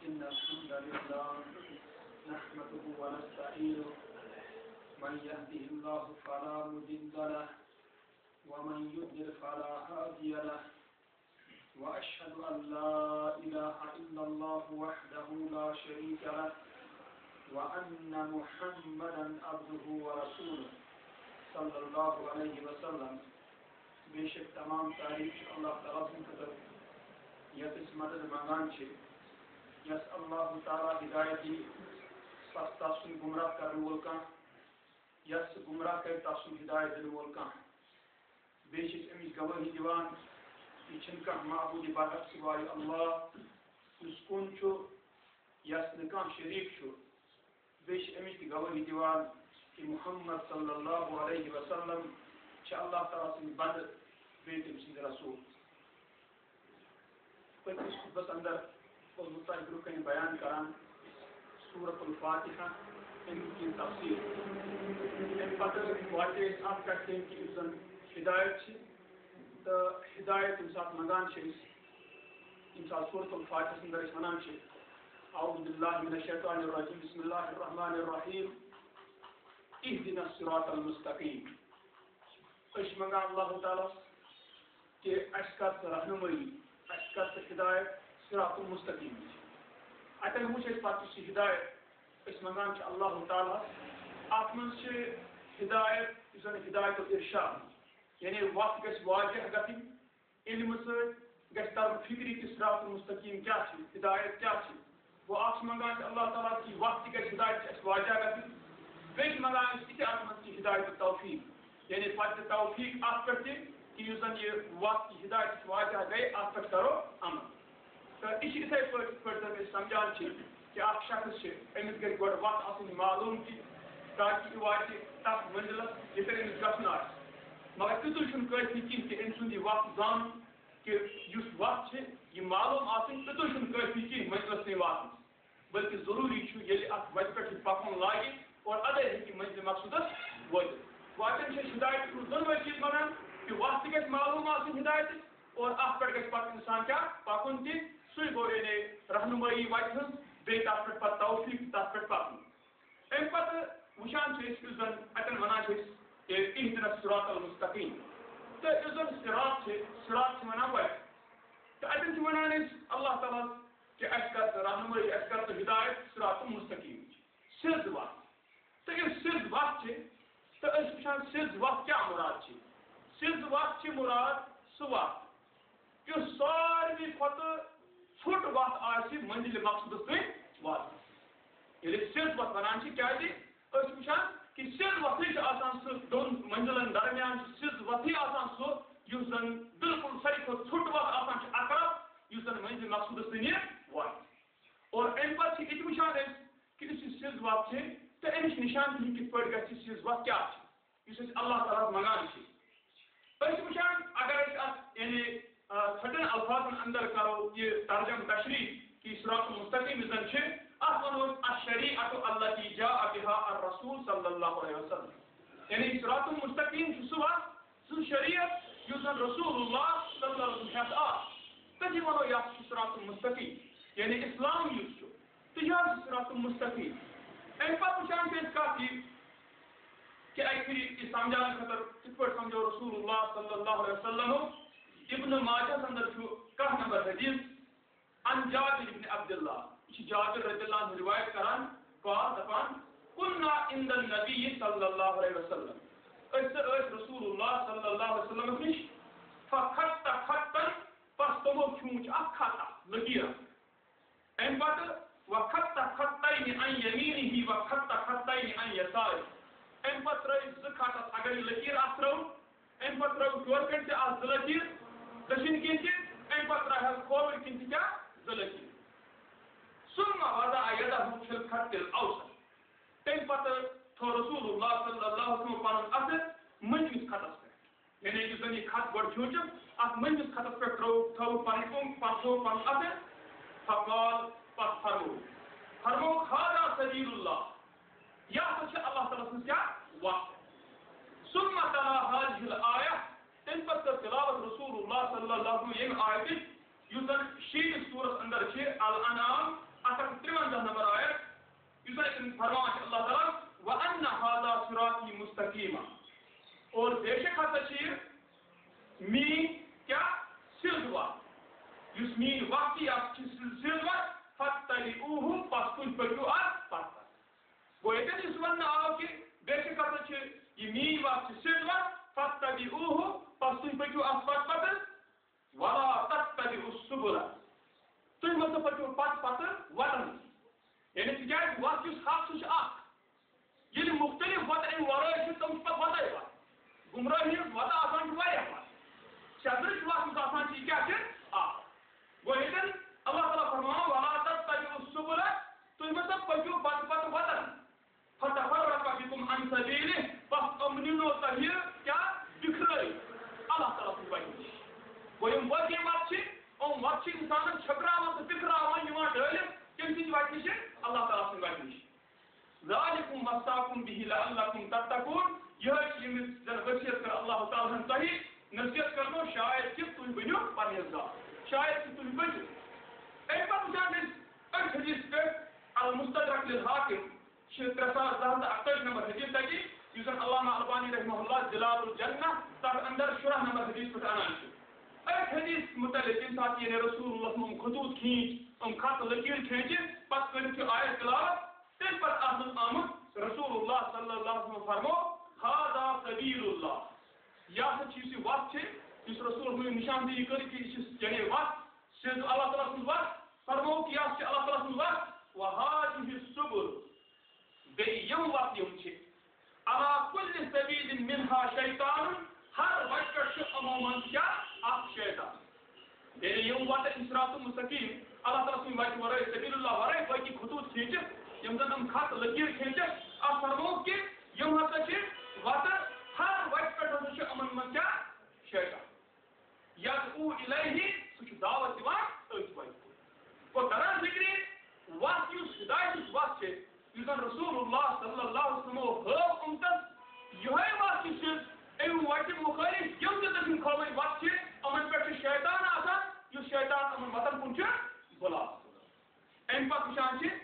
إن الحمد لله نحمده ونستعينه من يهده الله فلا مضل له ومن يضلل فلا هادي له وأشهد أن لا إله إلا الله وحده لا شريك له وأن محمدا عبده ورسوله صلى الله عليه وسلم بشك تمام تعریف اللہ تعالیٰ سن خطر یتس مدد مانگان چھے یس اللہ تعالیٰ ہدایتی پس تاسن گمراہ کرن وول یس گمراہ کر تاسن ہدایت دن وول بیشک امس گواہی دیوان یہ چھن کانٛہہ معبود برحق سوائے اللہ یس کن چھو یس نہ کانٛہہ شریک چھو بیشک امس تہ گواہی دیوان کہ محمد صلی اللہ علیہ وسلم چھ اللہ تعالیٰ سن بند بیت تم سند رسول پتمس خطبس اندر مستعد برکن بیان کران سورۃ الفاتحہ کی تفسیر ام پتہ واتے ات کتن کہ زن ہدایت تو ہدایت یم سات منگان یم سات سورۃ الفاتحہ اندر ونان اعوذ باللہ من الشیطان الرجیم بسم اللہ الرحمن الرحیم اهدنا الصراط المستقیم اس منگان اللہ تعالیٰ کہ اس کا رہنمائی اس کا ہدایت صراط المستقیم اتن وچ پتہ ہدایت اس منگان اللہ تعالیٰ ات من ہدایت زن ہدایت الارشاد یعنی وقت گژھِ واضح گژھن علم سۭتۍ گژھِ ترُن فکری کہ صراط المستقیم کیا ہدایت کیا وہ اکھ منگان اللہ تعالیٰ کہ وقت گژھِ ہدایت اس واضح گژھن بیٚیہِ منگان تہِ ات من ہدایت توفیق یعنی پتہ توفیق ات پہ کہ زن یہ وقت ہدایت واضح گئی ات پہ کرو عمل تو یہ اتھے پہ سمجھان کہ اکھ شخص امس گژھِ گۄڈٕ وقت آسن معلوم تہِ تاکہ یہ واتہِ تتھ منزلس یتن امس گژھُن آسہِ مگر تیُتُے چھُنہٕ کٲفی کینٛہہ کہ أمۍ سُنٛد یہ وقت زانُن کہ یُس وقت یہ معلوم آسن تیُتُے چھُنہٕ کٲفی کینٛہہ منزلس تام واتنس بلکہ ضروری چھُ ییٚلہِ اتھ وتہِ پٮ۪ٹھ پکُن لاگہِ اور ادے ہیٚکہِ منزلِ مقصودس وٲتِتھ واتن ہدایت دۄنوے چیٖز ونان کہ وقت گژھِ معلوم آسن ہدایت اور ات پٮ۪ٹھ گژھِ پتہٕ انسان کیا پکُن تہِ سُے گوٚو یعنی رہنمٲیی وتہِ ہٕنٛز بیٚیہِ تتھ پٮ۪ٹھ پتہٕ توفیق تتھ پٮ۪ٹھ پکُن امہِ پتہٕ وٕچھان چھِ أسۍ یُس زن اتٮ۪ن ونان چھِ أسۍ کہ اهدنا الصراط المستقیم تو یُس زن صراط چھِ ونان وتہِ تو اتٮ۪ن چھِ ونان أسۍ اللہ تعالیٰ کہ اَسہِ کر رہنمٲیی اَسہِ کر ژٕ ہدایت صراط المستقیم سیٚود وتھ تو یُس سیٚود وتھ چھِ تو أسۍ وٕچھان سیٚود وتھ کیٛاہ مُراد چھِ سیٚود وتھ چھِ مُراد سُہ وتھ یُس ساروی کھۄتہٕ ژھوٚٹ وتھ آسہِ منزلِ مقصودس تام واتنس ییٚلہِ أسۍ سیٚود وتھ ونان چھِ کیٛازِ أسۍ وٕچھان کہ سیٚود وتھٕے چھِ آسان سُہ دۄن منزلن درمیان چھِ سیٚود وتھٕے آسان سُہ یُس زن بالکل ساروی کھۄتہٕ ژھوٚٹ وتھ آسان چھِ اقرب یُس زن منزلِ مقصودس تام واتہِ اور امہِ پتہٕ چھِ یہِ وٕچھان أسۍ کہ یُس یہِ سیٚود وتھ چھِ تہٕ امِچ نشانتی کِتھ پٲٹھۍ گژھِ سیٚود وتھ کیٛاہ چھِ یُس أسۍ اللہ تعالیٰ منگان چھِ أسۍ چھِ وٕچھان اگر أسۍ اتھ یعنی ژھٹن الفاظن اندر کرو یہ ترجم تشریح کہ صراط المستقیم یُس زن چھِ اتھ ونو أسۍ الشریعۃ التی جاء بها الرسول صلی اللہ علیہ وسلم یعنی صراط المستقیم چھُ سُہ وتھ سُہ شریعت یُس زن رسول اللہ صلی اللہ علیہ وسلم ہٮ۪تھ آو تٔتھی ونو یتھ چھُ صراط المستقیم یعنی اسلام یُس چھُ تہٕ یہِ حظ چھُ صراط المستقیم امہِ پتہٕ وٕچھان چھِ أسۍ کتھ یہِ کہ اکہِ پھِرِ یہِ سمجھاونہٕ خٲطرٕ کِتھ پٲٹھۍ سمجھو رسول اللہ صلی اللہ علیہ وسلم ابن ماجہس اندر چھُ 10 نمبر حدیث عن جابر بن عبداللہ یہ جابر رضی اللہ عنہ روایت کران قال دپان كنا عند النبي صلی اللہ علیہ وسلم أسۍ رسول اللہ صلی اللہ علیہ وسلم نش فخط خطا پس تمو کھیوٗنٛچ اکھ خط لکیٖر امہِ پتہٕ وخط خطين عن يمينه وخط خطين عن يساره امہِ پتہٕ ترٲوۍ 2 خط اگر یہِ لکیٖر اکھ ترٲو امہِ پتہٕ ترٲو ژور کَنہِ تہِ اکھ 2 لکیٖر دٔچھِنۍ کِنۍ تہِ امہِ پتہٕ ترٛاوہس کھووٕرۍ کِنۍ تہِ کیٛاہ 2 لکیٖر ثم وضع يده في الخط الاوسط تمہِ پتہٕ تھوو رسول اللہ صلی اللہ علیہ وسلم پنُن اَتھٕ مٔنٛزمِس خطس پٮ۪ٹھ یعنی یُس زن یہِ خط گۄڈٕ کھیوٗنٛچُم اتھ مٔنٛزمِس خطس پٮ۪ٹھ تھوٚو پتہٕ تھوٚو پنُن اَتھٕ فقال پتہٕ فرموو هذا سبيل الله یہ ہسا چھِ اللہ تعالیٰ سٕنٛز کیٛاہ وتھ ثم تلا هذه الآية تمہِ پتہٕ کٔر تلاوت رسول اللہ صلی اللہ علیہ وسلم ییٚمہِ آیتٕچ یُس زن 6 سورس اندر چھِ الانعام 153 نمبر آیت یوسف فرمان اللہ تعالیٰ وَأَنَّ هَذَا صِرَاطِي مُسْتَقِيمًا اور بے شک ہسا چھ مین کیا سیدوا یس مین وقتی آپ سیدوا فَاتَّبِعُوهُ پس تُہۍ پٔکِو اتھ پتہٕ گوٚو ییٚتٮ۪ن یُس وننہٕ آو کہِ بے شک ہسا چھ یہ مین وقت چھ سیدوا فَاتَّبِعُوهُ پس تُہۍ پٔکِو اتھ پتہٕ وَلَا تَتَّبِعُوا السُّبُلَ تُہۍ مہ سا پٔکِو پتہٕ وَتن یعنی تِکیٛازِ وتھ یُس حق سُہ چھُ اکھ ییٚلہِ مختلف وتہٕ امہِ ورٲے چھِ تِم چھِ پتہٕ وتَے وتھ گمرٲہی ہٕنٛز وتہٕ آسان چھِ واریاہ وتہٕ سیٚدرٕچ وتھ یُس آسان چھِ یہِ کیٛاہ چھِ اکھ گوٚو ییٚتٮ۪ن اللہ تعالیٰ فرماوان وَلَا تَتَّبِعُوا السُّبُلَ تُہۍ مہ سا پٔکِو پتہٕ وتن فَتَفَرَّقَ بِكُمْ عَنْ سَبِيلِهِ پس نِنو تۄہہِ کیٛاہ بِکھرٲوِتھ اللہ تعالیٰ سٕنٛزِ وتہِ نِش گوٚو یِم باقٕے وتہٕ چھِ یِم وتہٕ چھِ اِنسانن چھٔکراوان تہٕ بِکھراوان یِوان ڈٲلِتھ کٔمۍ سٕنٛزِ وتہِ نِش اللہ تعالیٰ سٕنٛزِ وتہِ نِش ذَلِكُمْ وَصَّاكُمْ بِهِ لَعَلَّكُمْ تَتَّقُونَ یِہَے چھِ ییٚمِس زن ؤصیت کٔر اللہ تعالیٰ ہن تۄہہِ نصیحت کرنو شاید کہِ تُہۍ بٔنِو پرہیزگار شاید کہِ تُہۍ بٔنِو امہِ پتہٕ وٕچھان أسۍ أتھۍ حدیث پٮ۪ٹھ المستدرک للحاکم چھِ 3248 نمبر حدیث تَتہِ یُس زن علامہ البانی رحمہ اللہ جلال الجنہ تتھ اندر 16 نمبر حدیث پٮ۪ٹھ انان چھِ أتھۍ حدیث متعلق ییٚمہِ ساتہٕ یعنی رسول اللہ صلی خطوط کھیٖنچ خط لکیٖر کھیٖنچہِ پتہٕ کٔرِتھ یہِ آیت تلاوت تمہِ پتہٕ اتھ منٛز آمُت رسول اللہ صلی اللہ علیہ وسلم فرمو ہذا سبیل اللہ یہ ہسا چھ یہِ وتھ چھِ یُس رسول اللہ نشاندہی کٔر کہِ یہِ چھِ یعنی وتھ سیٚود اللہ تعالیٰ سٕنٛز وتھ فرمو کہِ یہِ چھِ اللہ تعالیٰ سٕنٛز وتھ وَهَٰذِهِ السُّبُلُ بیٚیہِ یِم وتہٕ یِم چھِ عَلَىٰ كُلِّ سَبِيلٍ مِنْهَا شَيْطَانٌ ہر وتہِ پٮ۪ٹھ چھُ یِمو منٛز کیٛاہ اکھ شیطان یعنی یِم وتہٕ صراط مستقیٖم اللہ تعالیٰ سٕنٛدِ وتہِ ورٲے سبیل اللہ ورٲے باقٕے خطوط کھیٖنچِتھ یِم زن یِم خط لکیٖر کھیٖنچِتھ اتھ فرمو کہِ یِم ہسا چھِ وتہٕ ہر وتہِ پٮ۪ٹھ ہسا چھُ یِمن منٛز کیٛاہ شیطان یدعو الیہ سُہ چھُ دعوت دِوان أتھۍ وتہِ گوٚو تران فِکرِ وتھ یُس ہدایتٕچ وتھ چھِ یُس زن رسول اللہ صلی اللہ علیہ وسلمو ہٲو اُمتس یِہے وتھ یُس چھِ امہِ وتہِ مُخٲلِف یِم تہِ تٔمۍ کھٲومٕتۍ وتھ چھِ یِمن پٮ۪ٹھ چھُ شیطان آسان یُس شیطان یِمن وتن کُن چھُ بُلاوان امہِ پتہٕ وٕچھان چھِ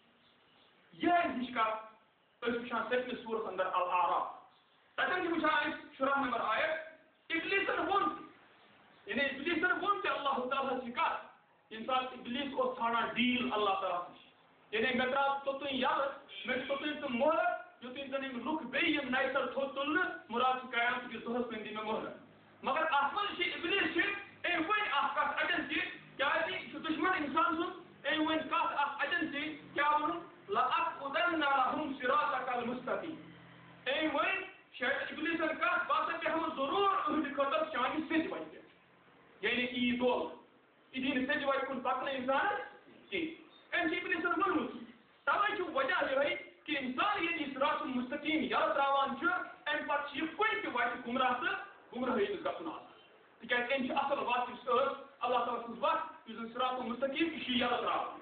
یِہے ہِش کتھ أسۍ وٕچھان 7مہِ سوٗرس اندر الاعراف تتٮ۪ن چھِ وٕچھان أسۍ 16 نمبر آیت اِبلیٖسن ووٚن یعنی اِبلیٖسن ووٚن تہِ اللہ تعالیٰ ہس یہِ کتھ ییٚمہِ ساتہٕ اِبلیٖس اوس ژھانڈان ڈیٖل اللہ تعالیٰ نِش یعنی مےٚ درٛاو توٚتُے یلہٕ مےٚ چھُ توٚتُے تِم مۄہلت یوٚتُے زن یِم لُکھ بیٚیہِ یِم نَیہِ سر تھوٚد تُلنہٕ مُراد چھُ قیامت کِس دۄہس تام دِ مےٚ مۄہلت مگر اتھ منٛز چھِ اِبلیٖس چھِ أمۍ ؤنۍ اکھ کتھ اتٮ۪ن تہِ کیٛازِ یہِ چھُ دُشمن انسان سُنٛد أمۍ ؤنۍ کتھ اکھ اتٮ۪ن تہِ کیٛاہ ووٚنُن لَأَقْعُدَنَّ لَهُمْ صِرَاطَكَ الْمُسْتَقِيمَ أمۍ ؤنۍ اِبلیٖسن کتھ بہٕ ہسا بیٚہمہٕ ضروٗر أہٕنٛدِ خٲطرٕ چانہِ سیٚدِ وتہِ پٮ۪ٹھ یعنی یی دۄل یہِ دی نہٕ سیٚدِ وتہِ کُن پکنہٕ انسانس کینٛہہ أمۍ چھِ اِبلیٖسن ووٚنمُت توے چھُ وجہ یِہوے کہِ انسان ییٚلہِ یہِ صراط المستقیٖم یلہٕ تراوان چھُ امہِ پتہٕ چھِ یہِ کُنہِ تہِ وتہِ گمراہ تہٕ گمراہی منٛز گژھُن آسان تِکیٛازِ أمۍ چھِ اصل وتھ یُس ٲس اللہ تعالیٰ سٕنٛز وتھ یُس زن صراط المستقیٖم یہِ چھُ یلہٕ تراوان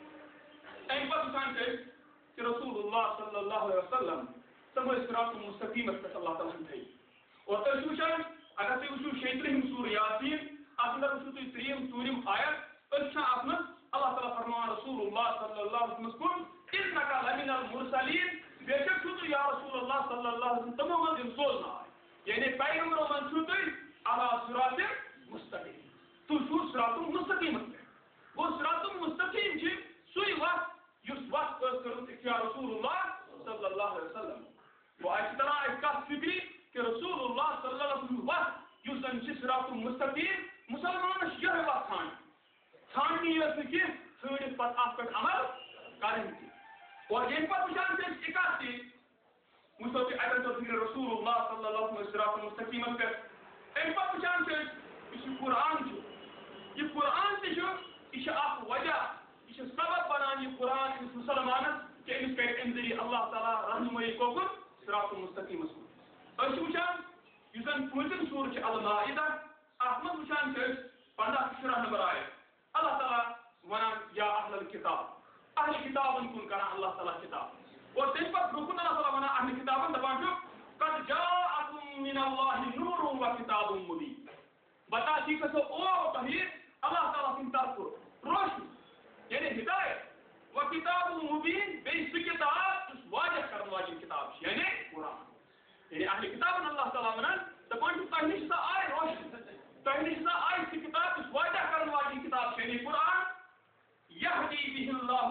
امہِ پتہٕ وٕچھان چھِ أسۍ کہ رسول اللہ صلی اللہ علیہ وسلم تم ٲسۍ صراط المستقیٖمس پٮ۪ٹھ اللہ تعالیٰ ہن تھٲیِتھ اور أسۍ وٕچھان اگر تُہۍ وٕچھِو 36 سوٗرٕ یاسیٖن اتھ اندر وٕچھِو تُہۍ 3 ژوٗرِم آیت أسۍ وٕچھان اتھ منٛز اللہ تعالیٰ فرماوان رسول اللہ صلی اللہ علیہ وسلمس کُن اِنَّکَ لَمِنَ الْمُرْسَلیٖن بے شک چھُو تُہۍ یا رسول اللہ صلی اللہ علیہ وسلم تِمو منٛز یِم سوزنہٕ آے یعنی پیغمبرو منٛز چھُو تُہۍ علی صراط مستقیٖم تُہۍ چھُو صراط مستقیٖمس پٮ۪ٹھ گوٚو صراط مستقیٖم چھِ سُے وتھ یُس وتھ ٲس کٔرمٕژ اختیار رسول اللہ صلی اللہ علیہ وسلم گوٚو اَسہِ چھِ تران اَسہِ کتھ فِکرِ کہ رسول اللہ صلی اللہ علیہ وسلم وتھ یُس زن چھِ صراط مستقیٖم مُسلمانس چھِ یِہے وتھ ژھانڈنی یٲژ نہٕ کینٛہہ ژھٲنڈِتھ پتہٕ اتھ پٮ۪ٹھ عمل کرٕنۍ تہِ اور ییٚمہِ پتہٕ وٕچھان چھِ أسۍ یہِ کتھ تہِ وٕچھو تُہۍ اتٮ۪ن چھِ فِکرِ رسول اللہ صلی اللہ علیہ وسلم صراط مستقیٖمس پٮ۪ٹھ امہِ پتہٕ وٕچھان چھِ أسۍ یُس یہِ قرآن چھُ یہِ قرآن تہِ چھُ یہِ چھُ اکھ وجہ یہِ چھُ سبب بنان یہِ قرآن أمِس مُسلمانس کہ أمِس کرِ امہِ ذٔریعہٕ اللہ تعالیٰ رہنُمٲیی کوٚکُن صراط مستقیٖمس کُن أسۍ چھِ وٕچھان یُس زن 5 سوٗرٕ چھِ المائدہ اتھ منٛز وٕچھان چھِ أسۍ 15 شُراہ نمبر آیت اللہ تعالیٰ ونان یا اہل الکتاب اہل کتابن کُن کران اللہ تعالیٰ کتاب اور تمہِ پتہٕ برونٛہہ کُن اللہ تعالیٰ ونان اہل کتابن دپان چھُ قد جاءکم من اللہ نور وکتاب مبین بتا دی کہ سو او تۄہہِ اللہ تعالیٰ سٕنٛدِ طرفہٕ روشنی یعنی ہدایت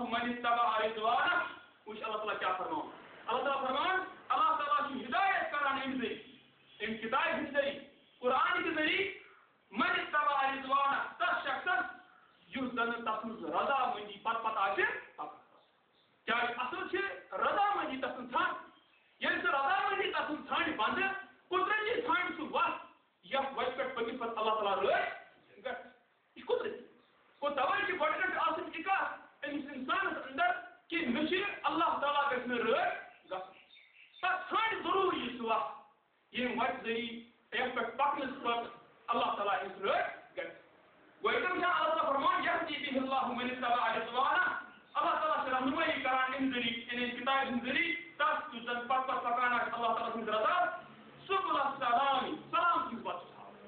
من اتبع رضوانه وش الله تعالى کیا فرمان اللہ تعالیٰ فرمان اللہ تعالیٰ کی ہدایت کران ام ذریعہ ام کتاب کے ذریعہ قرآن کے ذریعہ من اتبع رضوانه تس شخص یس زن تسن رضا مندی پت پت آچے کیا اصل چھ رضا مندی تسن تھان یعنی سر رضا مندی تسن تھان بند قدرتی تھان سو وقت یا وجہ پہ پکی پر اللہ تعالیٰ رائے گا یہ قدرتی کو توائے کی گوڑنٹ آسن اکا انسان اندر کہ نشی اللہ تعالیٰ کا اس میں رائے گا پر تھان ضروری اس وقت یہ وقت ذریعہ ایک پر پکنس پر اللہ تعالیٰ اس رائے گا وَإِذَا جاء اللہ فرمان يَهْدِي بِهِ اللَّهُ مَنِ اتَّبَعَ رِضْوَانَهُ اللہ تعالیٰ سے رہنمائی کران ان ذریعہ ان کتاب ان ذریعہ تاس تو جن پت پر پکانا اللہ تعالیٰ سے رضا سبل السلام سلام کی بات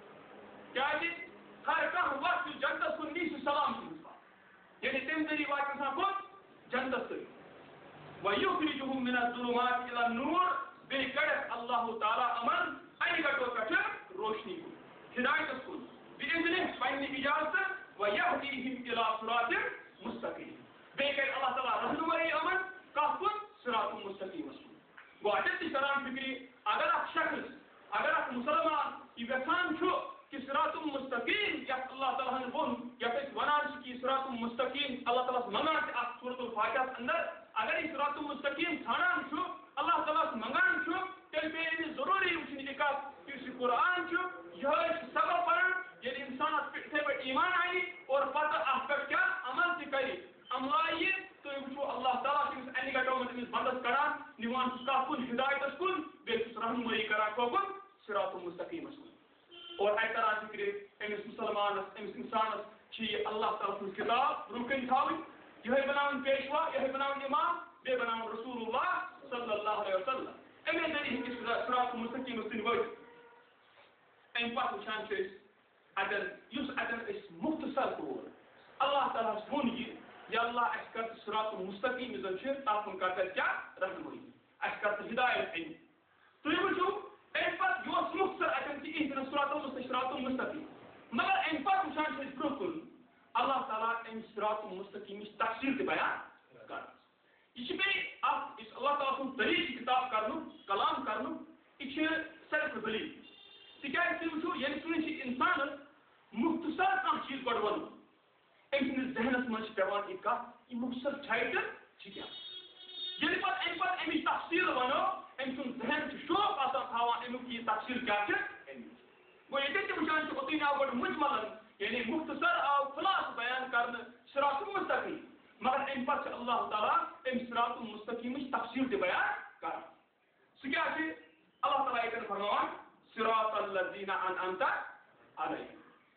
کیا ہے ہر کہاں وقت جنت سنی سے سلام کی بات یعنی تم ذریعہ واقع سا خود جنت سنی وَيُخْرِجُهُمْ مِنَ الظُّلُمَاتِ إِلَى النُّورِ بے کڑک اللہ تعالیٰ امن این گٹو کٹر روشنی کو ہدایت کو بإذنه فإن إجازة ويهديهم إلى صراط مستقيم بيكر الله تعالى رهنمائي أمن كافن صراط مستقيم وعدد سلام فكري اگر آپ شخص اگر آپ مسلمان يبسان شو کہ صراط مستقيم یا اللہ تعالیٰ نے بون یا پس ونان کی صراط مستقيم اللہ تعالیٰ منان سے آپ سورة الفاتحة اندر اگر یہ صراط مستقيم تھانان شو اللہ تعالیٰ منان شو تل بے ضروری وچنی لکات کہ اس قرآن شو یہ سبب پڑھن یعنی انسان پہ ایمان آئی اور پتہ آپ کا کیا عمل سے کری عملائی تو وچو اللہ تعالیٰ کی اس اینی گٹو میں بندس کران نیوان کا کن ہدایت کن بے رہنمائی کرا کو کن صراط مستقیم کن اور اے طرح ذکر امس مسلمان امس انسان چھ اللہ تعالیٰ کی کتاب رکن تھاوی یہ بناون پیشوا یہ بناون امام بے بناون رسول اللہ صلی اللہ علیہ وسلم امی ذریعہ اس صراط مستقیم سن وجہ این پاک وچان چھ اگر یس اگر اس مختصر طور اللہ تعالیٰ سون یہ یا اللہ اس کا صراط مستقیم زن چھ تاپن کا کیا رہنمائی اس کا ہدایت ہے تو یہ وچو این پاک یس مختصر اگر کہ اہدنا صراط مستقیم مگر این پاک وچان چھ بالکل اللہ تعالیٰ ان صراط مستقیم تفصیل سے بیان کر یہ بھی آپ اس اللہ تعالیٰ کو دلیل کتاب کرنو کلام کرنو یہ سر دلیل تکیازِ وچھو ییٚلہِ کٲنٛسہِ انسانس مختصر کانٛہہ چیٖز گۄڈٕ وَنو أمۍ سٕنٛدِس ذہنس منٛز چھِ پٮ۪وان یہِ کتھ یہِ مختصر چھےٚ تہٕ چھِ کیٛاہ ییٚلہِ پتہٕ اَمہِ پتہٕ اَمِچ تفصیٖل وَنو أمۍ سُنٛد ذہن چھُ شوق آسان تھاوان اَمیُک یہِ تفصیٖل کیٛاہ چھِ اَمِچ گوٚو ییٚتٮ۪ن تہِ وٕچھان چھِ اوٚتُے آو گۄڈٕ مُجملن یعنی مختصر آو خلاص بیان کرنہٕ صراط مستقیم مگر اَمہِ پتہٕ چھِ اللہ تعالیٰ اَمہِ صراط مستقیٖمٕچ تفصیٖل تہِ بیان کران سُہ کیٛاہ چھِ اللہ تعالیٰ ییٚتٮ۪ن فرماوان صراط الذين أنعمت عليهم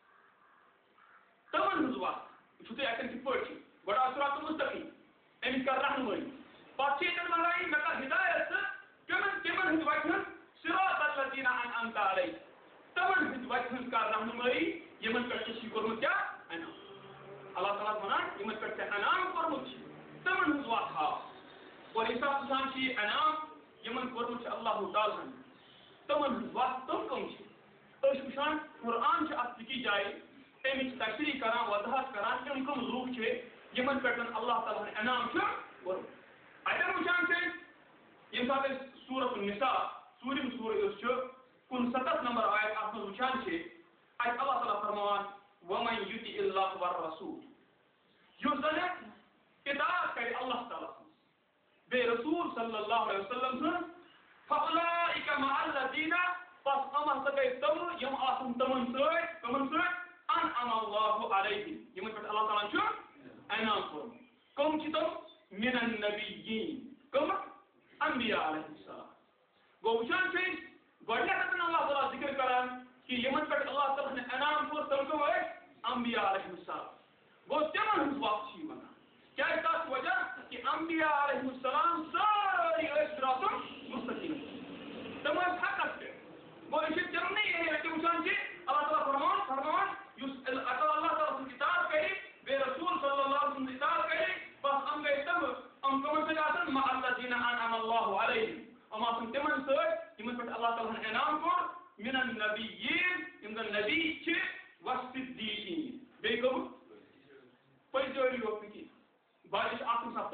تمن ہٕنٛز وَتھ چھُ تۄہہِ اَتٮ۪ن کِتھ پٲٹھۍ چھِ گۄڈٕ آو صراط مستقیم أمِس کر رہنمٲیی پتہٕ چھِ ییٚتٮ۪ن وَنان مےٚ کر ہدایت تہٕ تِمن ہٕنٛدِ وَتہِ ہٕنٛز صراط الذين أنعمت عليهم تمن ہٕنٛدِ وَتہِ ہٕنٛز کر رہنمٲیی یِمن پٮ۪ٹھ ژےٚ چھُے کوٚرمُت کیٛاہ انعام اللہ تعالیٰ وَنان یِمن پٮ۪ٹھ ژےٚ انعام کوٚرمُت چھُ تمن ہٕنٛز وَتھ ہاو اور ییٚمہِ ساتہٕ وٕچھان چھِ یہِ انعام یِمن کوٚرمُت چھُ اللہ تعالیٰ ہن تمن ہٕنٛز وَتھ تِم کٕم چھِ أسۍ وٕچھان قرآن چھُ اَتھ أکِس جایہِ اَمِچ تشریح کران وضاحت کران تِم کٕم لوٗکھ چھِ یِمن پٮ۪ٹھ اللہ تعالیٰ ہن انعام چھُ کوٚرمُت اَتٮ۪ن وٕچھان چھِ أسۍ ییٚمہِ ساتہٕ أسۍ سورۃ النساء ژوٗرِم سورہ یُس چھُ 69 نمبر آیت اَتھ منٛز وٕچھان چھِ اَتہِ اللہ تعالیٰ فرماوان وَمَن یُطِعِ اللَّهَ وَالرَّسُولَ یُس زَنہٕ اطاعت کرِ اللہ تعالیٰ سٕنٛز بیٚیہِ رسوٗل صلی اللہ علیہ وسلم سٕنٛز فَأُولَٰئِکَ مَعَ الَّذِينَ پس یِم ہسا گٔے تِم یِم آسن تِمن سۭتۍ کٕمن سۭتۍ أنعم الله علیہم یِمن پٮ۪ٹھ اللہ تعالیٰ چھُ انعام کوٚرمُت کٕم چھِ تِم مِن النبیین کٕم انبیاء علیہ السلام گوٚو وٕچھان چھِ أسۍ گۄڈٕنیٚتھ اللہ تعالیٰ ذِکر کران کہ یِمن پٮ۪ٹھ اللہ تعالیٰ ہن انعام کوٚر تِم کٕم ٲسۍ انبیاء علیہ السلام گوٚو تِمن ہٕنٛز وَتھ چھِ یہِ وَنان کیٛازِ تَتھ وجہ کہ انبیاء علیہ السلام سٲری ٲسۍ صراط مستقیم تِم ٲسۍ حقس پٮ۪ٹھ گوٚو یہِ چھِ تِمنٕے ییٚلہِ تِم وٕچھان چھِ اللہ تعالیٰ فرمان یُس اللہ تعالیٰ سٕنٛز اطاعت کرِ بیٚیہِ رسوٗل صلی اللہ علیہ وسلم سٕنٛز اطاعت کرِ بس یِم گٔے تِم کٕمن سۭتۍ آسان مع الذین أنعم الله علیہم یِم آسن تِمن سۭتۍ یِمن پٮ۪ٹھ اللہ تعالیٰ ہن انعام کوٚر من النبیین یِم زن نبی چھِ والصدیقین بیٚیہِ کٕم پٔزۍ یوت نہٕ کینٛہہ باقٕے چھِ اکھ اِنسان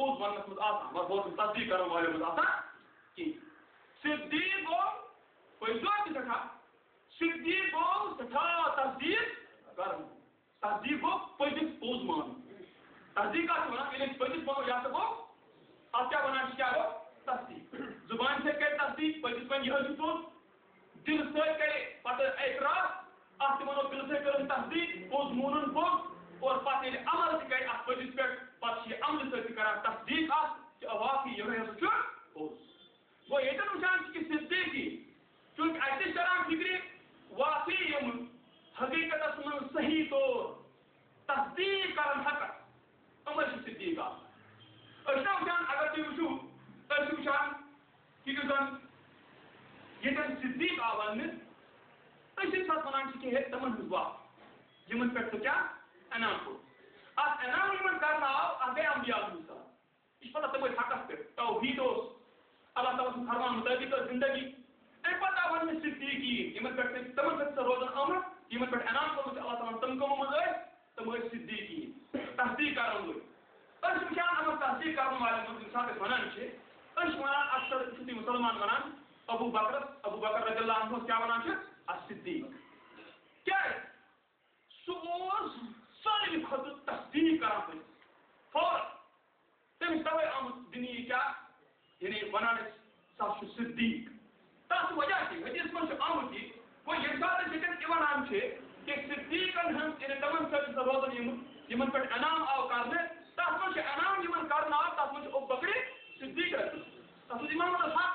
پوز ونس مز آسان مگر بہت تصدیق کرن والوں مز آسان کی صدیق گو پزو تہ سٹھا صدیق گو سٹھا تصدیق کرن تصدیق گو پزس پوز مان تصدیق کیا ونان ییٚلہِ پزس ونو یہ گو اتھ کیا ونان کیا گو تصدیق زبان سے کرِ تصدیق پزس ون یہ پوز دل سے کرِ پتہ اعتراف اتھ تہ ونو دل سے کرن تصدیق پوز مونن پوز اور پتہ ییٚلہِ عمل تہ کرِ اتھ پزس پٮ۪ٹھ پتہ یہ عمل سۭتۍ کران تصدیق اتھ کہ واقعی یہ ہسا چھُ پوز گو ییٚتٮ۪ن وٕچھان چھِ کہ صدیقی چونکہ اَسہِ چھِ تران فکرِ واقعی یِم حقیقتس منٛز صحیح طور تصدیق کرن حقس یِمے چھِ صدیق آسان أسۍ چھِ وٕچھان اگر تُہۍ وٕچھِو أسۍ چھِ وٕچھان کہ یُس زن ییٚتٮ۪ن صدیق آو وننہٕ أسۍ چھِ پتہٕ ونان چھِ کہ ہے تِمن ہٕنٛز واقع یِمن پٮ۪ٹھ ژٕ کیٛاہ انعام کوٚر اتھ انعام یِمن کرنہٕ آو اتھ گٔے انبیا مثال یہ پتہ تِمے حقس پٮ۪ٹھ توحیٖد اوس اللہ تعالیٰ سُنٛد فرمان مطٲبق ٲس زندگی امہِ پتہٕ آو وننہٕ صدیقیٖن یِمن پٮ۪ٹھ تِمن پٮ۪ٹھ سۄ روزان آمُت یِمن پٮ۪ٹھ انعام کوٚرمُت اللہ تعالیٰ تِم کٕمو منٛز ٲسۍ تِم ٲسۍ صدیقیٖن تصدیق کرن وٲلۍ أسۍ چھِ وٕچھان اگر تصدیق کرن والٮ۪ن منٛز ییٚمہِ ساتہٕ أسۍ ونان چھِ أسۍ چھِ ونان اکثر چھِ تُہۍ مُسلمان ونان ابو بکر رضی اللہ عنہ کیٛاہ ونان چھِ الصدیق کیٛازِ سُہ اوس ساروی کھۄتہٕ تصدیق کران پٔرِتھ فوراً تٔمِس تَوَے آمُت دُنیہِچ کیٛاہ یعنی ونان أسۍ سُہ چھُ صدیق تَتھ چھُ وجہ تہِ حدیثس منٛز چھُ آمُت یہِ گوٚو ییٚمہِ ساتہٕ أسۍ ییٚتٮ۪ن یہِ ونان چھِ کہ صدیقن ہٕنٛز یعنی تِمن سۭتۍ چھُ روزان یِمن پٮ۪ٹھ انعام آو کرنہٕ تَتھ منٛز چھُ انعام یِمن کرنہٕ آو تَتھ منٛز چھُ ابو بکر صدیق رسول تَتھ منٛز یِمن منٛز حق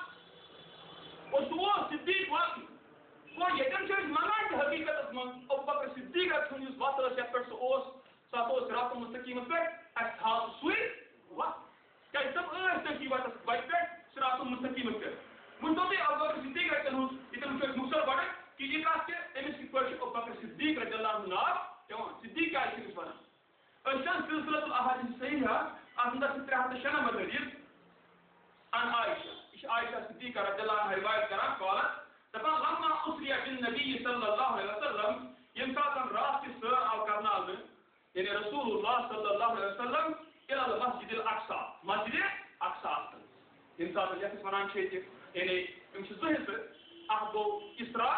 اور سُہ اوس صدیق واقعی گوٚو ییٚتٮ۪ن چھِ أسۍ منگان تہِ حقیٖقتس منٛز ابو بکر صدیق سُنٛد یُس وتھ ٲس یتھ پٮ۪ٹھ سُہ اوس صراط مستقیٖمس پٮ۪ٹھ اَسہِ تھاو سُے وتھ کیٛازِ تِم ٲسۍ تٔتھی وتس وتہِ پٮ۪ٹھ صراط مستقیٖمس پٮ۪ٹھ وٕچھتو تُہۍ ابو بکر صدیق رضی اللہ عنہ ییٚتٮ۪ن وٕچھو أسۍ مُختصر گۄڈٕ کہ یہِ کتھ کہِ أمِس کِتھ پٲٹھۍ چھُ ابو بکر صدیق رضی اللہ عنہ ناو پٮ۪وان صدیق کیٛازِ چھِ أمِس ونان أسۍ چھِ سلسلة الاحادیث صحیحہ اتھ منٛز چھِ 396 حدیث عن عائشہ یہ عائشہ صدیقہ رضی اللہ عنہ روایت کران قالت دپان لما اسری بالنبی صلی اللہ علیہ وسلم ییٚمہِ ساتہٕ رات کِس سٲر آو کرناونہٕ یعنی رسول اللہ صلی اللہ علیہ وسلم الى المسجد الاقصى مسجد اقصى ییٚمہِ ساتہٕ یتھ أسۍ ونان چھِ ییٚتہِ یعنی یِم چھِ زٕ حصہٕ اکھ گوٚو اسرا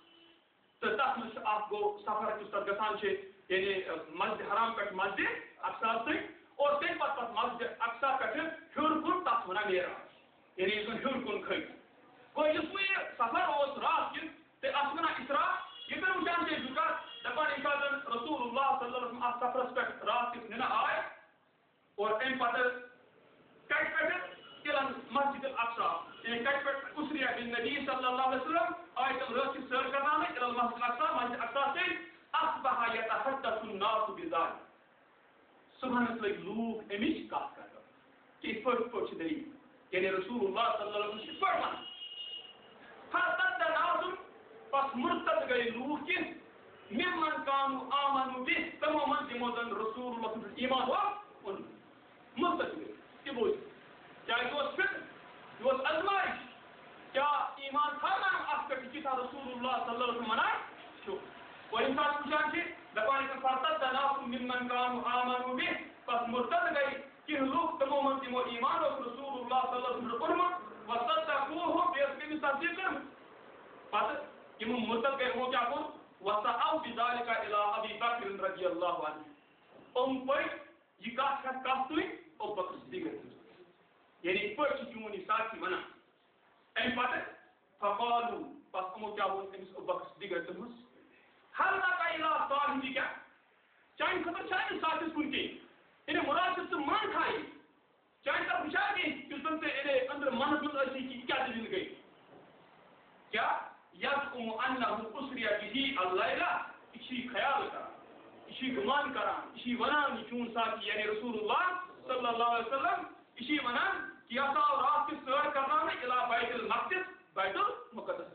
تہٕ تتھ منٛز چھُ اکھ گوٚو سفر یُس تتھ گژھان چھِ یعنی مسجد حرام پٮ۪ٹھ مسجد اقصى تانۍ اور تمہِ پتہٕ مسجد اقصى پٮ۪ٹھٕ ہیوٚر کُن تتھ ونان معراج یعنی یُس زن ہیوٚر کُن کھٔتۍ گوٚو یُس وۄنۍ یہِ سفر اوس رات کِیُتھ تہٕ اتھ ونان اسرا ییٚتٮ۪ن وٕچھان چھِ أسۍ دُکان دپان ییٚمہِ ساتہٕ رسول اللہ صلی اللہ علیہ وسلم اتھ سفرس پٮ۪ٹھ رات کِس نِنہٕ آے اور امہِ پتہٕ کتہِ پٮ۪ٹھٕ الى مسجد الاقصى یعنی کتہِ پٮ۪ٹھ اسری بالنبی صلی اللہ علیہ وسلم آے تِم رٲژ کِس سٲر کرناونہٕ الى المسجد الاقصى مسجد اقصى تانۍ اصبح يتحدث الناس بذلك صبحنس لٔگۍ لوٗکھ امِچ کتھ کران کہ یِتھ پٲٹھۍ چھِ دٔلیٖل یعنی رسول اللہ صلی اللہ علیہ وسلم چھِ یِتھ پٲٹھۍ ونان فارتد ناس پس مرتد گٔے لوٗکھ کینٛہہ ممن كانوا آمنوا به تِمو منٛز یِمو زن رسول اللہ سُنٛد ایمان اوس اوٚنمُت مرتد گٔے تہِ بوٗزِو کیٛازِ یہِ اوس فتنہٕ یہِ اوس ازمٲیش کیٛاہ ایمان تھاونا اتھ پٮ۪ٹھ یِتھا رسول اللہ صلی اللہ علیہ وسلم ونان چھُ اور ییٚمہِ ساتہٕ وٕچھان چھِ دپان فارتد ناس ممن كانوا آمنوا به پس مرتد گٔے کینٛہہ لوٗکھ تِمو منٛز یِمو ایمان اوس رسول اللہ صلی اللہ علیہ وسلم کوٚرمُت وصدقوه بیٚیہِ ٲس تٔمِس تصدیٖق کٔرمٕژ پتہٕ یِمو مرتد گٔے یِمو کیٛاہ کوٚر وسعوا بذلك الى ابي بکر رضی اللہ عنہ یِم پٔکۍ یہِ کتھ ہٮ۪تھ کتھ تُہۍ ابو بکر صدیق یعنی یِتھ پٲٹھۍ چھِ چون یہِ ساتھی ونان امہِ پتہٕ فقالوا پس یِمو کیٛاہ ووٚن أمِس ابو بکر صدیق دوٚپمَس هل لك الى صاحبك چانہِ خٲطرٕ چھا أمِس ساتھِس کُن کینٛہہ یعنی مراد چھُ ژٕ من تھایہِ چانہِ طرفہٕ چھا کینٛہہ یُس زن ژےٚ یعنی أنٛدرٕ منس منٛز ٲسی کہِ یہِ کیٛاہ دٔلیٖل گٔے کیٛاہ يزعم انه اسري به الليلة یہِ چھُ خیال کران یہِ چھُ گُمان کران یہِ چھُ ونان یہِ چون ساتھی یعنی رسول اللہ صلی اللہ علیہ وسلم یہِ چھُ ونان کہ یہِ ہسا آو رات کِس سٲر کرناونہٕ الى بیت المقدس بیت المقدس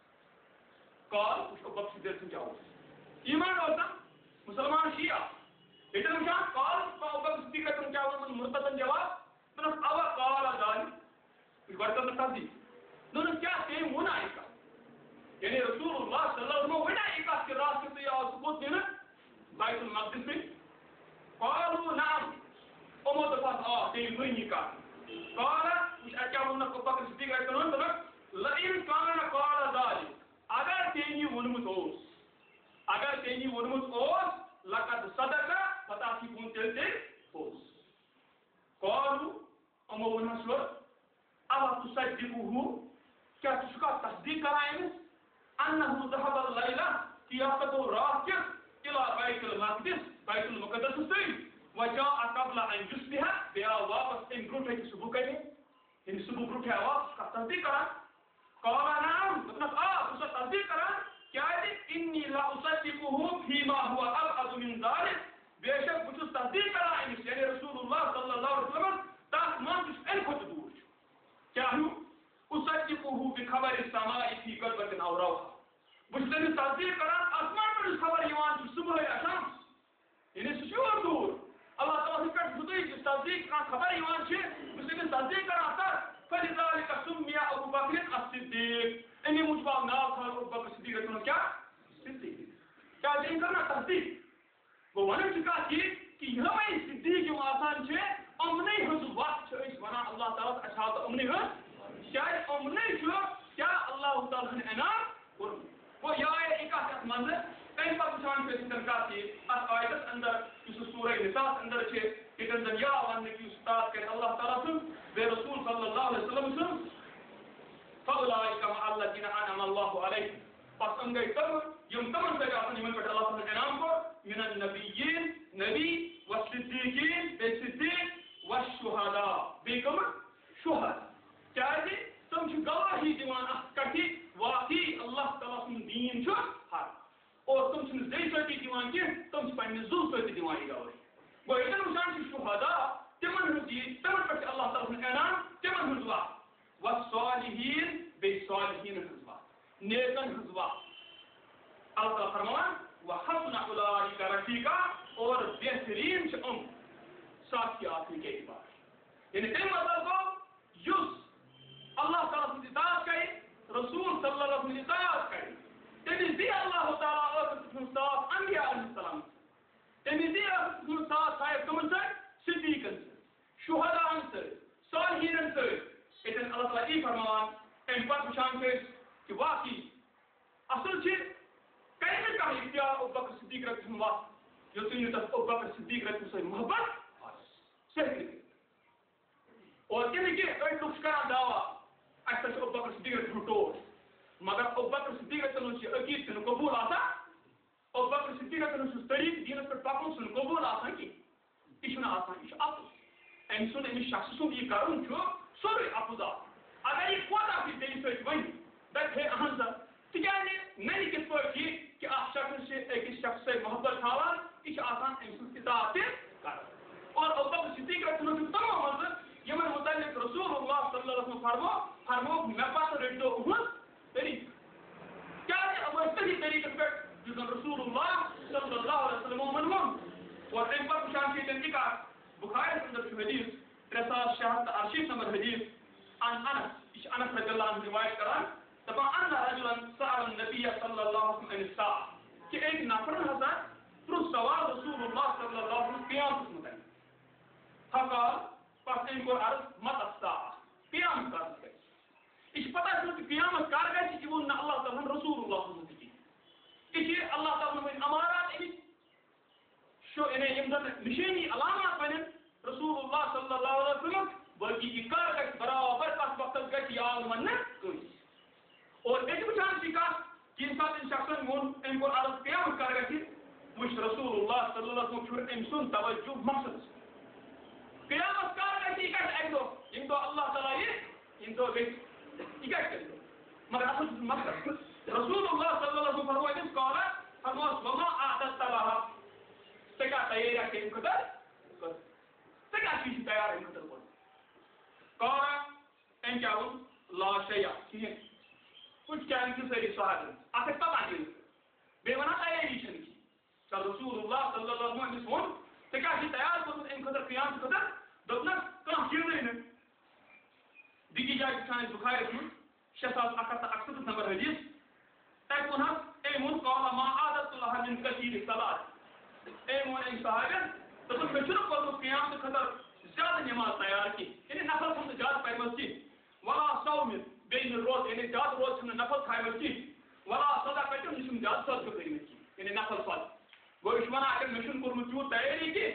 قال ابو بکر صدیق سُنٛد کیٛاہ اوس ایمان اوسا مسلمان شیعہ ییٚتٮ۪ن وٕچھان قال ابو بکر صدیق کیٛاہ ووٚنمُت مرتدن جواب دوٚپنس اوا قال ذلك گۄڈٕ کٔر مےٚ تصدیٖق دوٚپنس کیٛاہ تٔمۍ ووٚنا یہِ کتھ یعنی رسول اللہ صلی اللہ علیہ وسلم ووٚنا یہِ کتھ کہ رات کِس آو سُہ کوٚت نِنہٕ بیت المقدس قالوا نعم یِمو دوٚپ اتھ آ تیمونی کا قال مش اکاونا ابو بکر صدیق رضی اللہ عنہ لئن كان قال ذلك اگر تینی ونمت اوس اگر تینی ونمت اوس لقد صدق پتہ کی کون تیل اوس قالوا امو ونسو الا تصدقوه کیا تشکا تصدیق کرائیں انه ذهب الليله قیامت رات کے الى بیت المقدس بیت المقدس سے وجاء قبل ان يصبح بیا واپس ان گروٹے کی صبح کے ان صبح گروٹے واپس کا تصدیق کرا قال نعم مطلب اس تصدیق کرا کیا ہے انی لا اصدقه فيما هو ابعد من ذلك بے شک کچھ تصدیق کرا یعنی رسول اللہ صلی اللہ علیہ وسلم تاک مان کچھ ان کو دور کیا ہوں اصدقه بخبر السماء في قلبة او روح بجھتے تصدیق کرا آسمان پر اس خبر ایمان صبح یا شام یعنی سشور دور اللہ تعالیٰ سے کٹ خدای کی تصدیق کا خبر ایمان چھے بجھتے تصدیق کرا تر فلذلك سمي ابو بکر الصدیق انہیں مجھبا نام تھا ابو بکر صدیق رہتا ہوں کیا صدیق کیا جن کرنا تصدیق وہ ونن چکا تھی کہ ہمیں صدیق جو آسان چھے امنی حض وقت چھے اس بنا اللہ تعالیٰ اشہاد امنی حض شاید امنی چھو کیا اللہ تعالیٰ نے انام وہ یا ایک آسان منظر کئی بار پچھان کے سکن کا تھی اس آیت اندر اس سورہ نساء اندر چھے کہ اندر یا ونن کی استاد کہ اللہ تعالیٰ سن بے رسول صلی اللہ علیہ وسلم سن فَأُولَٰئِكَ مَعَ الَّذِينَ أَنْعَمَ اللَّهُ عَلَيْهِمْ پس ان گئی تب یم تمن سے آسان یمن پر اللہ تعالیٰ انعام کو من النبیین نبی والصدیقین بے صدیق والشہداء بے کم شہد کیا ہے تم چھ گواہی دیوان کٹی واقعی اللہ تعالیٰ سن دین چھو حق اور تم چھ زی سوٹی دیوان کی تم چھ پنی زو سوٹی دیوانی گواہی وہ ایتن وشان چھ شہداء تمن ہزید تمن پر اللہ تعالیٰ سن انعام تمن ہزوا والصالحین بے صالحین ہزوا نیکن ہزوا اللہ تعالیٰ فرمان وحسن اولئک رفیقا اور بہترین چھ ساتھی آدمی کے اعتبار یعنی تم مطلب کو یس اللہ تعالیٰ سے اطاعت کرے رسول صلی اللہ علیہ وسلم اطاعت کرے تمہیں دی اللہ تعالیٰ اور ساتھ انبیاء علیہ السلام تمہیں دی اللہ ساتھ صاحب کمن سے صدیقن سے شہداء سے صالحین سے اتن اللہ تعالیٰ یہ فرمان ان پر پچھان سے کہ واقعی اصل چیز کئی میں کہا اختیار ابو بکر صدیق رضی اللہ عنہ جو تین ابو بکر صدیق رضی اللہ عنہ محبت صحیح اور کہنے کہ ایک لکشکرہ دعویٰ اکثر سے ابو بکر صدیق رضی اللہ عنہ مگر ابو بکر صدیق رضی اللہ عنہ عقید سے قبول آتا ابو بکر صدیق رضی اللہ عنہ طریق دینت پر پاکوں سے قبول آتا کہ اشنا آتا اش اپس انسان امی شخص سن یہ کرون چھو سوری اپوزا اگر یہ کوتا بھی دینی سوچ ونی دیکھ ہے اہنزا تکیانی نہیں کس پر کی کہ آپ شخص سے ایک شخص سے محبت تھاوان اش آسان انسان اطاعت کر اور ابو بکر صدیق رضی اللہ عنہ تمام منظر یمن متعلق رسول اللہ صلی اللہ علیہ وسلم فرمو میں پاس ریڈو اہن طریق کیا ہے اب اس طریقے پر جس رسول اللہ صلی اللہ علیہ وسلم منون اور ایک بار شان کی تنقیقہ بخاری اندر کی حدیث 3686 نمبر حدیث عن انس رضی اللہ عنہ روایت کران طبعا ان رجلا سأل النبي صلی اللہ علیہ وسلم عن الساعة کہ ایک نفر حضرت پر سوال رسول اللہ صلی اللہ علیہ وسلم قیامت متعلق فقال پس ان کو عرض مت الساعة قیامت کا عرض گئی اس پتہ ہے کہ قیامت کار گئی کہ وہ اللہ تعالیٰ رسول اللہ صلی اللہ علیہ وسلم اسی اللہ تعالیٰ نے امارات شو انہیں یمدن نشانی علامات بنن رسول اللہ صلی اللہ علیہ وسلم بلکہ اکار گئی برابر کس وقت گئی آل منن کوئی اور ایک بچان سکا کہ انسان ان شخصن مون ان کو عرض قیامت کر گئی مش رسول اللہ صلی اللہ علیہ وسلم چھوڑ امسون توجہ مقصد قیامت کر گئی اکٹ ایک دو ان تو اللہ تعالیٰ یہ ان تو گئی اکٹ کر دو مگر اصل مقصد رسول اللہ صلی اللہ علیہ وسلم فرمائے اس قولا فرمائے وما اعددت لها سکا تیار کے قدر سکا چیز تیار ہے قدر کو قولا ان کیا ہوں لا شیء کہیں کچھ کیا ان کی صحیح صحابہ آخر پتہ نہیں بے ونا تیاری چھن کی کہ رسول اللہ صلی اللہ علیہ وسلم سکا چیز تیار کو ان قدر قیام قدر دبنا کام چیز نہیں دیگی جائے کھانے بخاری میں 6168 نمبر حدیث تک انہاں ایمون قال ما عادت لها من كثير الصلاه ایمون ان صحابہ تو چھن کو قیام قدر زیادہ نماز تیار کی یعنی نفل چھم زیادہ پرمت کی ولا صوم بین روز یعنی زیادہ روز چھم نفل تھایمت کی ولا صدقہ چھم زیادہ صدقہ کرمت کی یعنی نفل صدقہ گوش ونا اگر مشن کورمت تیوت تیاری کی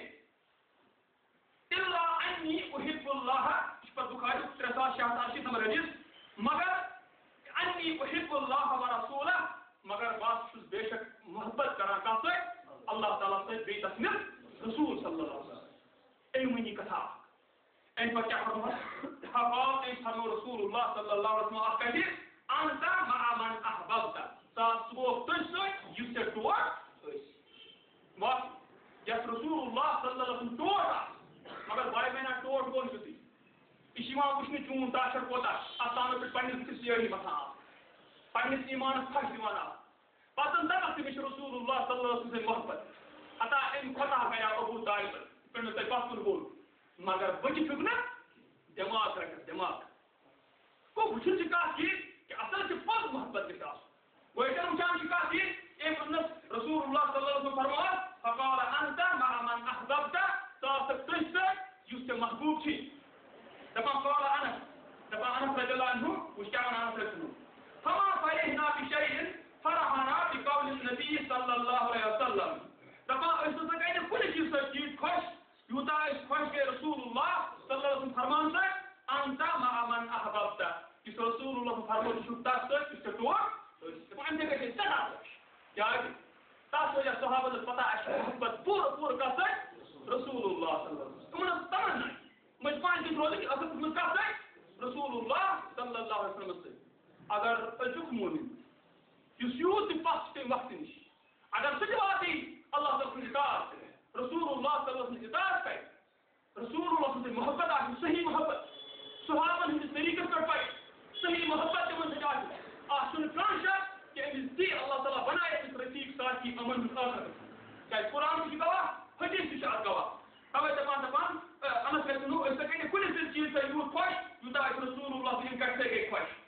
الا انی احب اللہ اس پر بخاری 3686 نمبر حدیث مگر انی احب اللہ ورسولہ مگر بات چھس بے شک محبت کران کت سۭتۍ اللہ تعالیٰ سۭتۍ بیٚیہِ تسمیر رسول صلی اللہ علیہ وسلم ایم ونی کتھا ایم پر کیا فرمو رسول اللہ صلی اللہ علیہ وسلم اخ کتھ انت مع من احببت سو تُہۍ سۭتۍ یُس ژےٚ ٹوٹھ ٲسۍ وقت یس رسول اللہ صلی اللہ علیہ وسلم ٹوٹ مگر بھائی بہنا ٹوٹ گوٚو یُتُے یہ وچھنہ چون تاشر کوتا اتانہ پہ پنس بتس یری متھان آ پنس ایمانس پھش دِوان آ پتہ دپکھ تٔمِس چھُ رسول اللہ صلی اللہ علیہ وسلم محبت عطا امہِ کھۄتہٕ گیا ابو طالب پٮ۪نو تۄہہِ پتھر گوٚل مگر بچہِ چھُکھ نا دٮ۪ماغ رٹس دٮ۪ماغ گوٚو وٕچھُن چھِ کتھ یہِ کہِ اصل چھِ پوٚز محبت گژھِ آسُن گوٚو ییٚتٮ۪ن وٕچھان چھِ کتھ یہِ أمۍ ووٚننس رسول اللہ صلی اللہ علیہ وسلم فرمووس فقال انت مع من احببت ژٕ آسکھ تٔتھۍ سۭتۍ یُس ژےٚ محبوب چھُے دپان قال انس دپان انس رضی اللہ عنہ وٕچھ کیٛاہ ونان انس رضی فما فرحنا بشيء فرحنا بقول النبي صلی اللہ علیہ وسلم دپان أسۍ ہسا گٔے نہٕ کُنہِ چیٖزٕ سۭتۍ تیٖتۍ خۄش یوٗتاہ أسۍ خۄش گٔے رسول اللہ صلی اللہ علیہ وسلم فرمان سۭتۍ انت مع من احببت یُس رسول اللہ فرموو ژٕ چھُکھ تتھ سۭتۍ یُس ژےٚ ٹوٹھ دپان اَمہِ سۭتۍ گٔے أسۍ سٮ۪ٹھاہ خۄش کیٛازِ تتھ وجہ صحابن پتہ اَسہِ چھُ محبت پوٗرٕ پوٗرٕ کتھ سۭتۍ رسول اللہ صلی اللہ علیہ وسلم تِمن ٲس تمنا مجھ پانہٕ تہِ روزِ کہِ اصل تِمن کتھ سۭتۍ رسول اللہ صلی اللہ علیہ وسلم سۭتۍ اگر أزیُک مومن یُس یوٗت تہِ پتھ چھُ تمہِ وقتہٕ نِش اگر سُہ تہِ واتی اللہ تعالیٰ سٕنٛز اطاعت رسول اللہ صلی اللہ علیہ وسلم اطاعت کرِ رسول اللہ سٕنٛز محبت آسہِ صحیح محبت صحابن ہٕنٛدِس طریٖقس پٮ۪ٹھ پکہِ صحیح محبت تِمن سۭتۍ آسہِ اتھ چھُنہٕ کانٛہہ شک کہِ أمِس دی اللہ تعالیٰ بنایہِ أمِس رفیق ساتھی امن ہُنٛد ٲخرتس کیٛازِ قرآن تہِ چھُ گواہ حدیث تہِ چھُ اتھ گواہ توے دپان انس گژھِ نہٕ أسۍ ہسا گٔے نہٕ کُنہِ تہِ چیٖز سۭتۍ یوٗت خۄش یوٗتاہ اَسہِ رسول اللہ سٕنٛدِ کتھِ سۭتۍ گٔے خۄش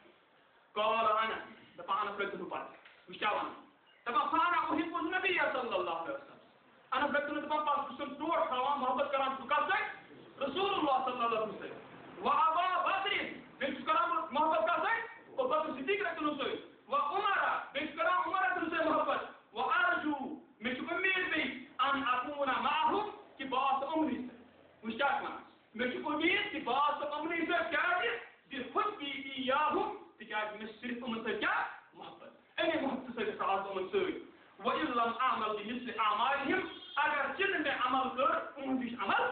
قال انس دپان انس رضی اللہ پتہٕ وٕچھ کیٛاہ ونان دپان فانا احب النبی صلی اللہ علیہ وسلم انس رضی اللہ دپان پتہٕ بہٕ چھُس ٹوٹھ تھاوان محبت کران چھُس کتھ سۭتۍ رسول اللہ صلی اللہ علیہ وسلم سۭتۍ وابا بکر بیٚیہِ چھُس کران محبت کتھ سۭتۍ ابوبکر صدیق رضی اللہ سۭتۍ وعمر بیٚیہِ چھُس کران عمر رضی اللہ سۭتۍ محبت وارجو مےٚ چھُ اُمید بیٚیہِ ان اکون معهم کہ بہٕ آسہٕ یِمنٕے سۭتۍ وٕچھ کیٛاہ چھُ ونان مےٚ چھُ اُمید کہِ بہٕ آسہٕ یِمنٕے سۭتۍ کیٛازِ زِ حُبی ایاہُم تِکیٛازِ مےٚ چھِ صرف یِمن سۭتۍ کیٛاہ محبت اَمے محبتہٕ سۭتۍ گژھِ آسہٕ یِمن سۭتۍ وَإِن لَمْ أعمل بمثل أعمالهم اگر چِنہٕ مےٚ عمل کٔر یِہُنٛد ہِش عمل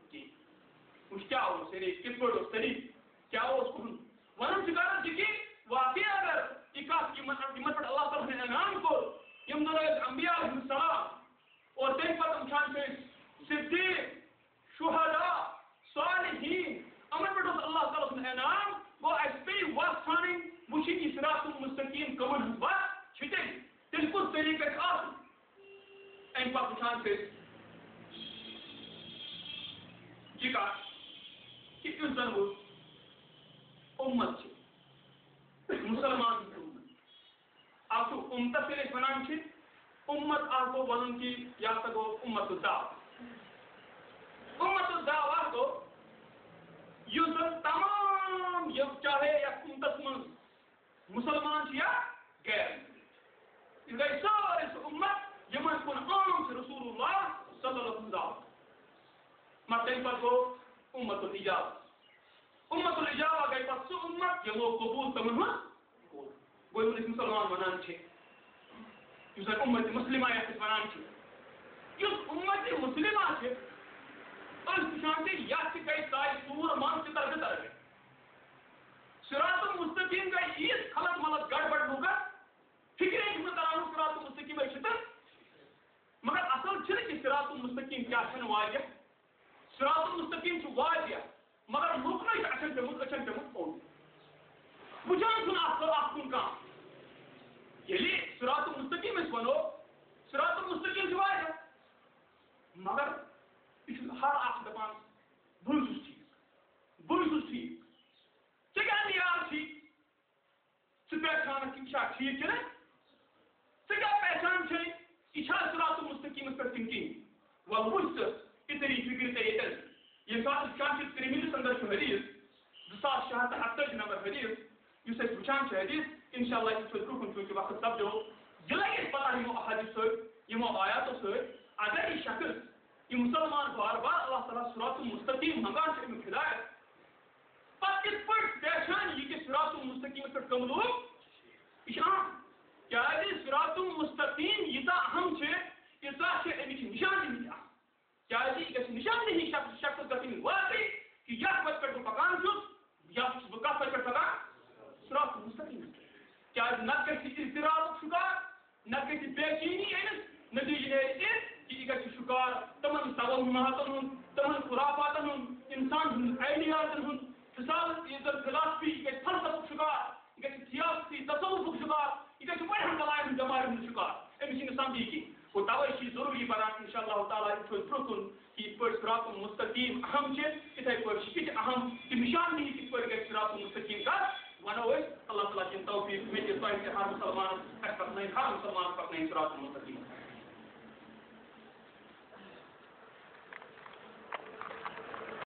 کینٛہہ وٕچھ کیٛاہ اوس یعنی کِتھ پٲٹھۍ اوس طریٖقہٕ کیٛاہ اوس کُن وَنُن چھُ غرض یہِ کہِ واقعی اگر یہِ کتھ یِمن پٮ۪ٹھ اللہ تعالیٰ ہن انعام کوٚر یِم زن ٲسۍ انبیاء علیہم السلام اور تمہِ پتہٕ وٕچھان چھِ أسۍ صدیق شہداء صالحین یِمن پٮ۪ٹھ اوس اللہ تعالیٰ سُنٛد انعام گوٚو اَسہِ پیٚیہِ وَتھ ژھانٕنۍ وٕچھِنۍ یہِ صراط المستقیٖم کٕمن ہٕنٛز وَتھ چھِ تیٚلہِ کُس طریٖقہٕ گژھِ آسُن اَمہِ پتہٕ وٕچھان چھِ أسۍ یہِ کتھ کہِ یُس زن وۄنۍ اُمت چھِ مُسلمان ہُنٛد اُمت اکھ چھُ اُمتس ییٚلہِ أسۍ ونان چھِ اُمت اکھ گوٚو ونُن کہِ یہِ ہسا گوٚو اُمت الدعوہ اُمت الدعوہ گوٚو یُس زن تمام یِم چاہے یتھ اُمتس منٛز مسلمان چھِ یا غیر یہِ گٔے سٲرٕے سُہ اُمت یِمن کُن عام چھِ رسول اللہ صلی اللہ علیہ وسلم دعوت مگر تمہِ پتہٕ گوٚو اُمت الاجابہ اُمت الاجابہ گٔے پتہٕ سُہ اُمت یِمو قبوٗل تِمن ہُنٛد کوٚر گوٚو یِمن أسۍ مُسلمان ونان چھِ یُس زن اُمت مُسلمہ یتھ أسۍ ونان چھِ یُس اُمت مُسلمہ چھِ أسۍ وٕچھان چھِ یتھ تہِ گٔے سارے ژوٗر منٛز تِتر بِتر گٔے صراط المستقیٖم گٔے ییٖژ خلق مطلب گڑبڑ لُکن فِکرے چھُنہٕ تران صراط المستقیٖم چھِ تہٕ مگر اصل چھِنہٕ کہِ صراط المستقیٖم کیٛاہ چھُنہٕ واریاہ صراط المستقیٖم چھُ واریاہ مگر لُکنٕے چھُ اچھن پیوٚمُت اوٚن وٕچھان چھُنہٕ اتھ کُن کانٛہہ ییٚلہِ صراط المستقیٖم أسۍ وَنو صراط المستقیٖم چھُ واریاہ مگر یہِ چھُ ہر اکھ دپان بہٕ چھُس ٹھیٖک بہٕ چھُس ٹھیٖک ژےٚ کیٛاہ نیاز چھی ژٕ پہچانکھ یہِ چھا ٹھیٖک کِنہٕ ژٕ کیٛاہ پہچان چھے یہِ چھا صراط المستقیٖمس پٮ۪ٹھ کِنہٕ کِہیٖنۍ وَلہٕ وٕچھ ژٕ یہِ طریٖقہٕ فِکرِ ژےٚ ییٚتٮ۪ن ییٚمہِ ساتہٕ وٕچھان چھِ اندر حدیث 2678 نمبر حدیث اس وچان حدیث انشاءاللہ یہ برکن چونکہ وقت سپدو یہ لگے پتہ یمو احادیث یمو آیاتو ست اگر یہ شخص یہ مسلمان بار بار اللہ تعالیٰ صراط المستقیم منگان سے امیک ہدایت پتہ کت پٹ پیشان یہ کہ صراط المستقیم پر کم لوگ یہ عام کیا صراط المستقیم یتا اہم یتا امیک نشان دن کیا یہ نشان نہیں شخص گھن واقعی کہ یھ وت پہ پکان چھس یا بہ کت وت پہ پکان صراط المستقیم کیا نہ اضطراب شکار نہ بے چینی امس نتیجہ کہ یہ گھر شکار تمن توہماتن ہند تمن خرافاتن ہند انسان ہند آئیڈیازن ہند فلاسفی یہ گھر فلسفک شکار یہ گھر سیاسی تصوفک شکار یہ گھر بڑھن بلائن بیمار ہند شکار امس سمجھی کی وہ توے ضروری بنان ان شاء اللہ تعالیٰ برکن کہ پہ صراط المستقیم اہم اتھے پہ اہم کہ نشان نہیں کت پہ گھر صراط المستقیم کا ونو اللہ تعالیٰ کن توفیق میں ہر مسلمان ہر مسلمان پکنائن صراط المستقیم